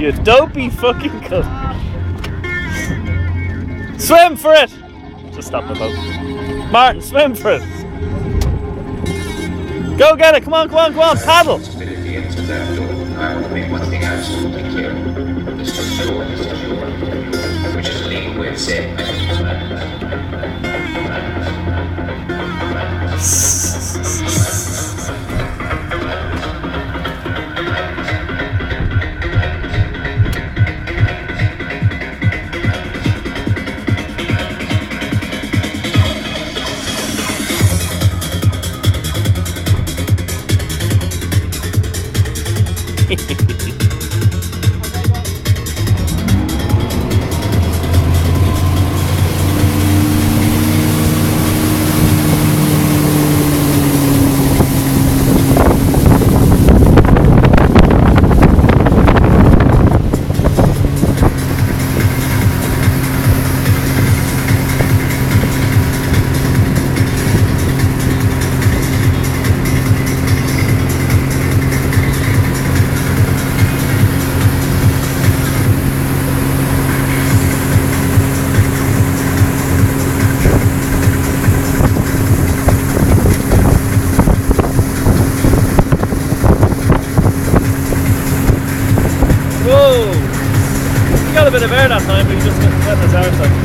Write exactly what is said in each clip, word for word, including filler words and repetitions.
You dopey fucking cunt. Swim for it! Just stop the boat. Martin, swim for it! Go get it! Come on, come on, come on! Paddle! I will make one thing absolutely clear. This for sure is sure. Which is a legal way of saying I got a bit of air that time, but he just went his arse up.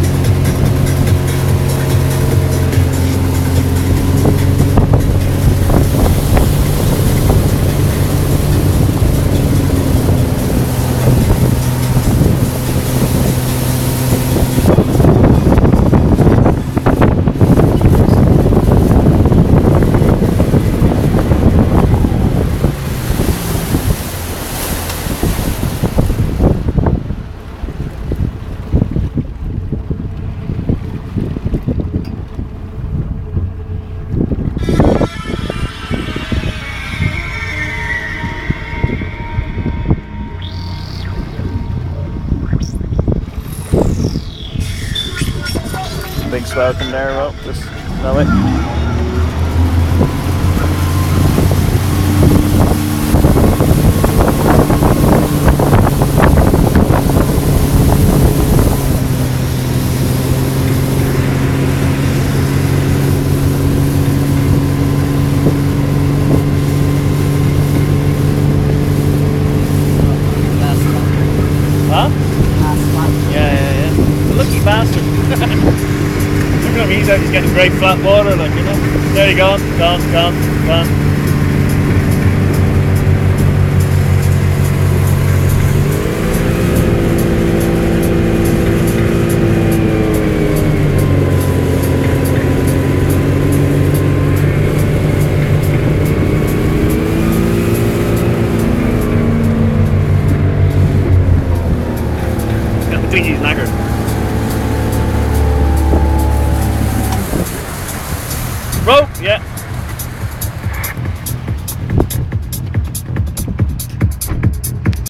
Big swell coming there, well, just that way. Huh? Yeah, yeah, yeah. Lucky bastard. Look at him, he's out, he's getting great flat water, like, you know. There you go, gone, gone, gone. I think he's knackered. Rope, yeah.